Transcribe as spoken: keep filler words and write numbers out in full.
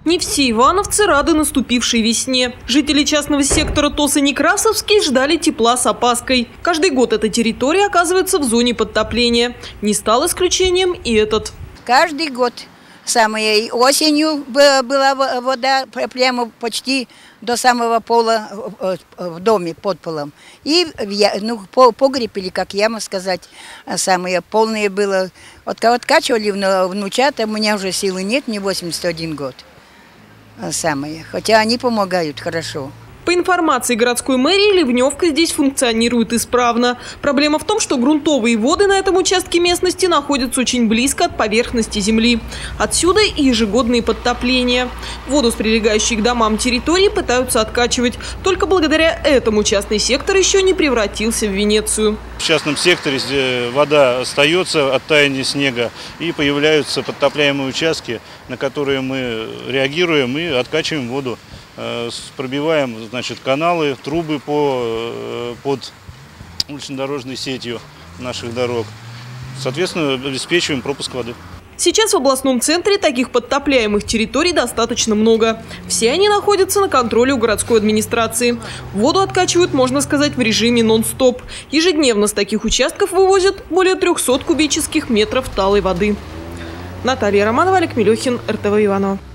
Не все ивановцы рады наступившей весне. Жители частного сектора Тоса-Некрасовский ждали тепла с опаской. Каждый год эта территория оказывается в зоне подтопления. Не стал исключением и этот. Каждый год. Самой осенью была вода прямо почти до самого пола в доме, под полом. И ну, погреб, или как яма сказать, самые полные было. Вот откачивали внучата, у меня уже силы нет, мне восемьдесят один год. Самые. Хотя они помогают хорошо. По информации городской мэрии, ливневка здесь функционирует исправно. Проблема в том, что грунтовые воды на этом участке местности находятся очень близко от поверхности земли. Отсюда и ежегодные подтопления. Воду с прилегающей к домам территории пытаются откачивать. Только благодаря этому частный сектор еще не превратился в Венецию. В частном секторе вода остается от таяния снега, и появляются подтопляемые участки, на которые мы реагируем и откачиваем воду. Пробиваем, значит, каналы, трубы по, под улично-дорожной сетью наших дорог. Соответственно, обеспечиваем пропуск воды. Сейчас в областном центре таких подтопляемых территорий достаточно много. Все они находятся на контроле у городской администрации. Воду откачивают, можно сказать, в режиме нон-стоп. Ежедневно с таких участков вывозят более трёхсот кубических метров талой воды. Наталья Романова, Олег Мелехин, эр тэ вэ Иваново.